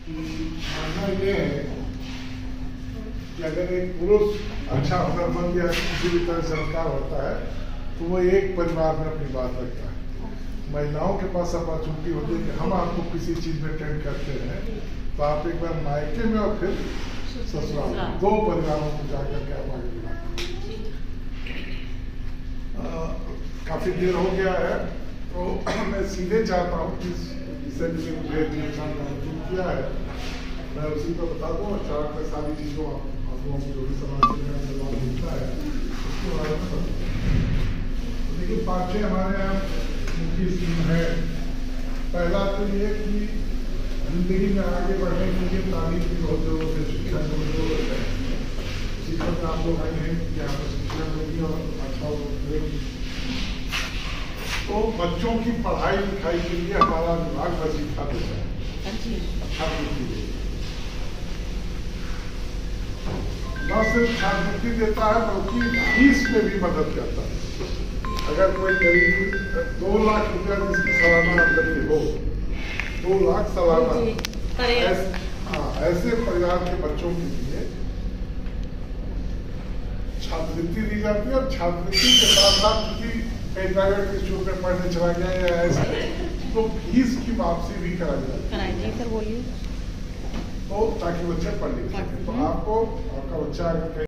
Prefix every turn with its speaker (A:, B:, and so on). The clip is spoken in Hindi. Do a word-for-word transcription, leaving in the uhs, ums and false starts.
A: मानना ये है कि अगर एक पुरुष अच्छा हुनरमंद या किसी भी तरह संस्कार होता है तो वो एक परिवार में अपनी बात रखता है। महिलाओं के पास अपॉर्चुनिटी होती है कि हम आपको किसी चीज में ट्रेंड करते हैं तो आप एक बार मायके में और फिर ससुराल दो परिवारों को जाकर के आप आगे बढ़ाते हैं। काफी देर हो गया है तो मैं सीधे चाहता हूँ कि जिसे किसी मुझे किया है मैं उसी को बता दूँ। अचानक में सारी चीजों आप लोगों को जो भी समाज में लाभ मिलता है उसके बारे में बताऊँ। देखिए पाँच छः हमारे यहाँ मुख्य स्कीम है। पहला तो ये कि जिंदगी में आगे बढ़ने के लिए तालीम की बहुत जरूरत है, शिक्षा की बहुत जरूरत है। शिक्षा में आप लोग आए हैं कि यहाँ पर शिक्षा होगी और अच्छा होगी। तो बच्चों की पढ़ाई लिखाई के लिए हमारा विभाग बस सिखाते हैं छात्रवृत्ति न सिर्फ छात्रवृत्ति देता है बल्कि फीस में भी मदद करता है। अगर कोई गरीब दो लाख रुपया जिसकी सालाना आमदनी हो, दो लाख सालाना ऐसे, हाँ, ऐसे परिवार के बच्चों के लिए छात्रवृत्ति दी जाती है। और छात्रवृत्ति के साथ साथ क्योंकि कई प्राइवेट इंस्टीट्यूट में पढ़ने चला गया या ऐसे तो फीस की वापसी भी कराई जाती है।
B: सर बोलिए।
A: तो ताकि बच्चे पढ़ लिख सकें। तो आपको आपका बच्चा अगर